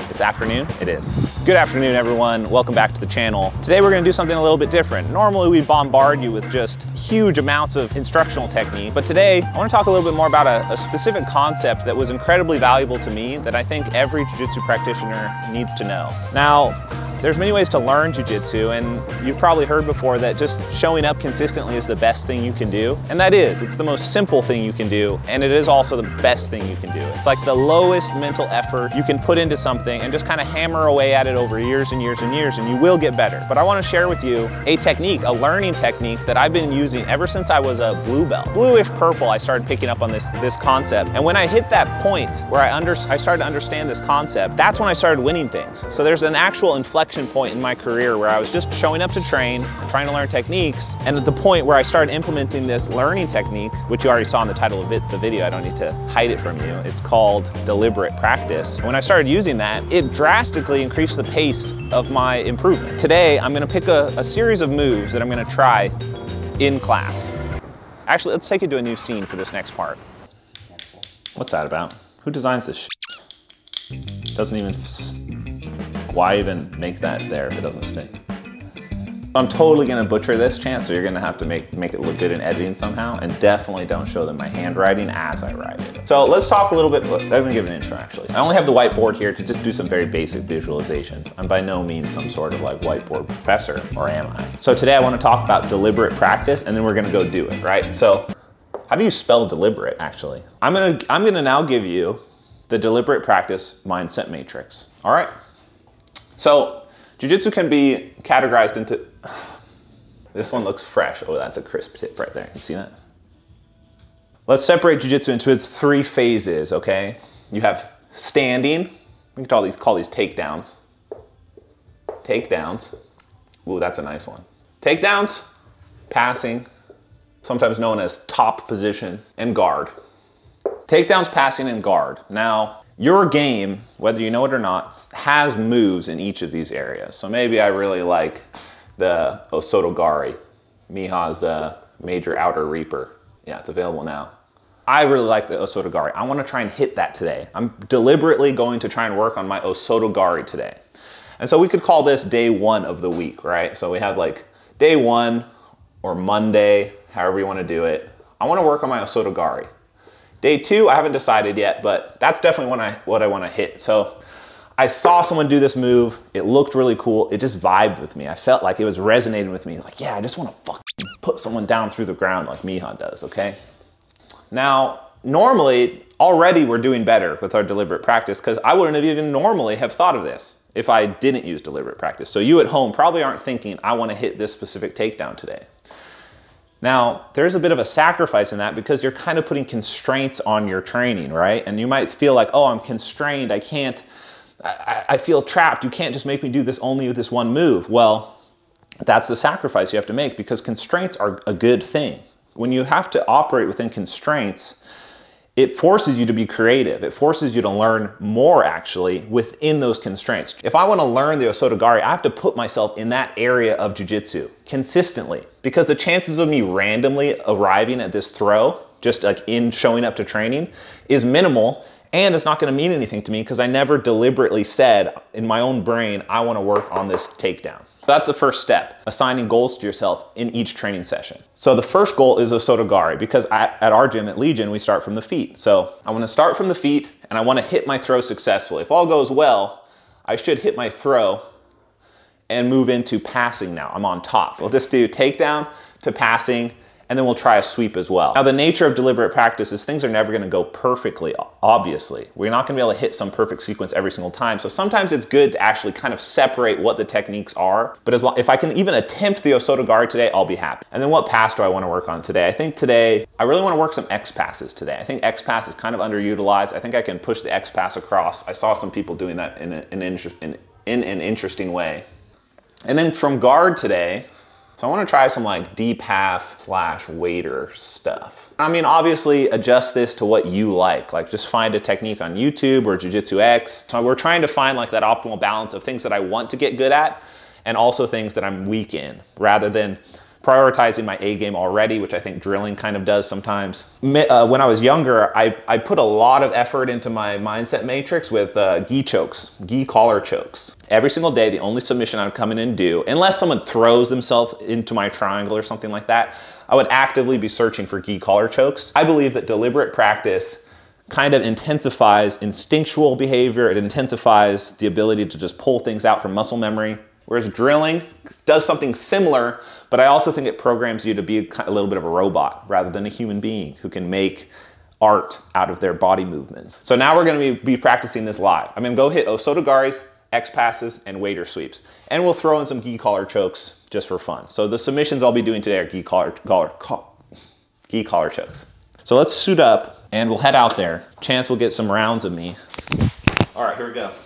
It's afternoon? It is. Good afternoon, everyone. Welcome back to the channel. Today we're gonna do something a little bit different. Normally we bombard you with just huge amounts of instructional technique, but today I wanna talk a little bit more about a specific concept that was incredibly valuable to me that I think every jiu-jitsu practitioner needs to know. Now, there's many ways to learn jiu-jitsu, and you've probably heard before that just showing up consistently is the best thing you can do. And that is, it's the most simple thing you can do, and it is also the best thing you can do. It's like the lowest mental effort you can put into something and just kind of hammer away at it over years and years and years, and you will get better. But I want to share with you a technique, a learning technique that I've been using ever since I was a blue belt. Bluish purple, I started picking up on this concept. And when I hit that point where I started to understand this concept, that's when I started winning things. So there's an actual inflection point in my career where I was just showing up to train and trying to learn techniques, and at the point where I started implementing this learning technique, which you already saw in the title of the video, I don't need to hide it from you. It's called deliberate practice. And when I started using that, it drastically increased the pace of my improvement. Today, I'm gonna pick a series of moves that I'm gonna try in class. Actually, let's take it to a new scene for this next part. What's that about? Who designs this shit? Doesn't even, why even make that there if it doesn't stick? I'm totally gonna butcher this, Chance, so you're gonna have to make it look good in editing somehow, and definitely don't show them my handwriting as I write it. So let's talk a little bit, I'm gonna give an intro actually. I only have the whiteboard here to just do some very basic visualizations. I'm by no means some sort of like whiteboard professor, or am I? So today I wanna talk about deliberate practice, and then we're gonna go do it, right? So how do you spell deliberate actually? I'm gonna now give you the deliberate practice mindset matrix, all right? So jiu-jitsu can be categorized into, this one looks fresh. Oh, that's a crisp tip right there. You see that? Let's separate jiu-jitsu into its three phases, okay? You have standing. We can call these takedowns. Takedowns. Ooh, that's a nice one. Takedowns, passing, sometimes known as top position, and guard. Takedowns, passing, and guard. Now, your game, whether you know it or not, has moves in each of these areas. So maybe I really like the Osotogari, Miha's Major Outer Reaper. Yeah, it's available now. I really like the Osotogari. I want to try and hit that today. I'm deliberately going to try and work on my Osotogari today. And so we could call this day one of the week, right? So we have like day one or Monday, however you want to do it. I want to work on my Osotogari. Day two, I haven't decided yet, but that's definitely what I want to hit. So I saw someone do this move. It looked really cool. It just vibed with me. I felt like it was resonating with me. Like, yeah, I just want to fucking put someone down through the ground like Miha does, okay? Now, normally, already we're doing better with our deliberate practice because I wouldn't have even normally have thought of this if I didn't use deliberate practice. So you at home probably aren't thinking, I want to hit this specific takedown today. Now, there's a bit of a sacrifice in that because you're kind of putting constraints on your training, right? And you might feel like, oh, I'm constrained, I can't, I feel trapped, you can't just make me do this only with this one move. Well, that's the sacrifice you have to make because constraints are a good thing. When you have to operate within constraints, it forces you to be creative. It forces you to learn more actually within those constraints. If I want to learn the Osotogari, I have to put myself in that area of jiu-jitsu consistently because the chances of me randomly arriving at this throw, just like in showing up to training, is minimal, and it's not going to mean anything to me because I never deliberately said in my own brain, I want to work on this takedown. That's the first step, assigning goals to yourself in each training session. So the first goal is Osotogari because at our gym at Legion, we start from the feet. So I want to start from the feet and I want to hit my throw successfully. If all goes well, I should hit my throw and move into passing now. I'm on top. We'll just do takedown to passing, and then we'll try a sweep as well. Now the nature of deliberate practice is things are never gonna go perfectly, obviously. We're not gonna be able to hit some perfect sequence every single time. So sometimes it's good to actually kind of separate what the techniques are. But if I can even attempt the Osotogari today, I'll be happy. And then what pass do I wanna work on today? I think today, I really wanna work some X passes today. I think X pass is kind of underutilized. I think I can push the X pass across. I saw some people doing that in an interesting way. And then from guard today, so I want to try some like deep half / waiter stuff. I mean, obviously adjust this to what you like just find a technique on YouTube or Jiu-Jitsu X. So we're trying to find like that optimal balance of things that I want to get good at and also things that I'm weak in, rather than prioritizing my A game already, which I think drilling kind of does sometimes. When I was younger, I put a lot of effort into my mindset matrix with gi chokes, gi collar chokes. Every single day, the only submission I would come in and do, unless someone throws themselves into my triangle or something like that, I would actively be searching for gi collar chokes. I believe that deliberate practice kind of intensifies instinctual behavior. It intensifies the ability to just pull things out from muscle memory. Whereas drilling does something similar, but I also think it programs you to be a little bit of a robot rather than a human being who can make art out of their body movements. So now we're gonna be practicing this live. I'm gonna go hit Osotogaris, X passes, and waiter sweeps. And we'll throw in some gi collar chokes just for fun. So the submissions I'll be doing today are gi collar chokes. So let's suit up and we'll head out there. Chance will get some rounds of me. All right, here we go.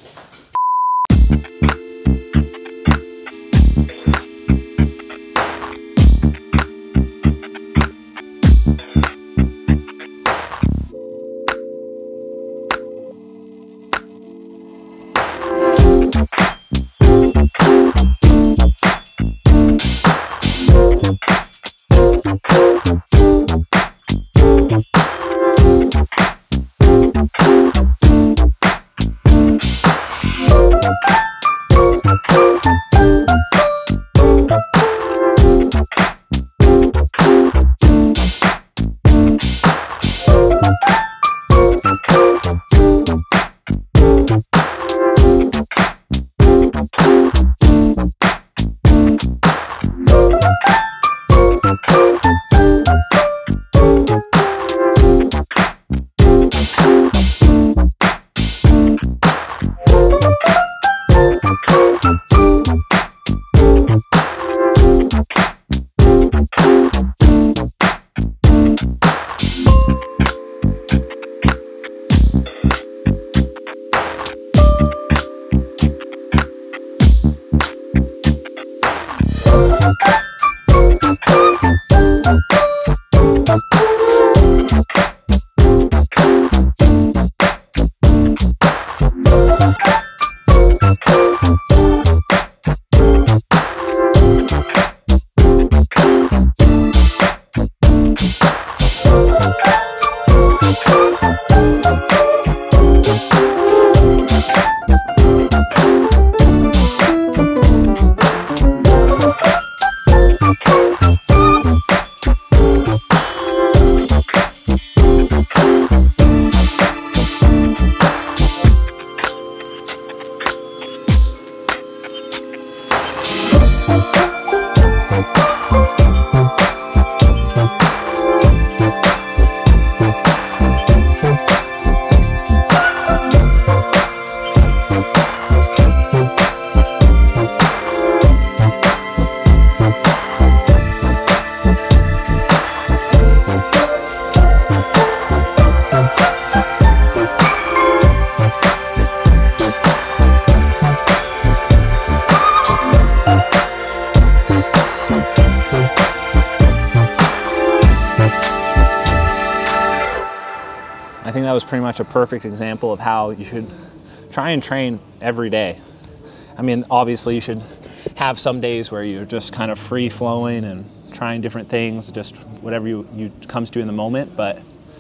I think that was pretty much a perfect example of how you should try and train every day. I mean, obviously you should have some days where you're just kind of free flowing and trying different things, just whatever you comes to in the moment. But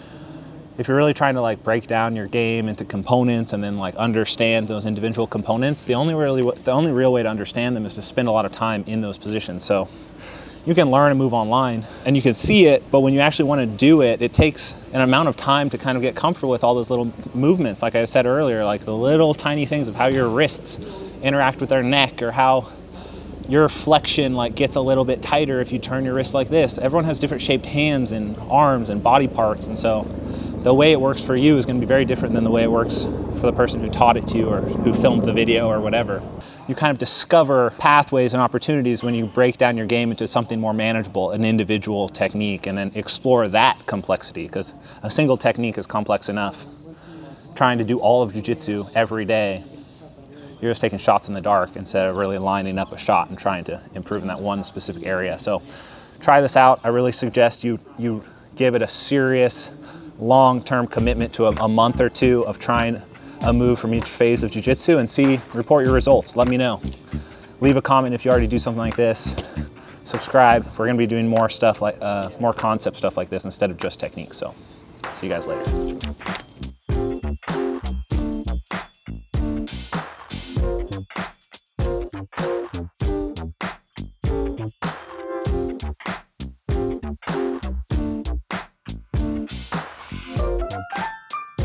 if you're really trying to like break down your game into components and then like understand those individual components, the only real way to understand them is to spend a lot of time in those positions. So you can learn and move online and you can see it, but when you actually want to do it, it takes an amount of time to kind of get comfortable with all those little movements. Like I said earlier, like the little tiny things of how your wrists interact with their neck, or how your flexion like gets a little bit tighter if you turn your wrist like this. Everyone has different shaped hands and arms and body parts, and so the way it works for you is going to be very different than the way it works for the person who taught it to you or who filmed the video or whatever. You kind of discover pathways and opportunities when you break down your game into something more manageable, an individual technique, and then explore that complexity, because a single technique is complex enough. Trying to do all of jiu-jitsu every day, you're just taking shots in the dark instead of really lining up a shot and trying to improve in that one specific area. So try this out. I really suggest you give it a serious long-term commitment to a month or two of trying a move from each phase of jiu-jitsu and report your results. Let me know. Leave a comment if you already do something like this. subscribe. We're gonna be doing more stuff like, more concept stuff like this instead of just technique. So see you guys later.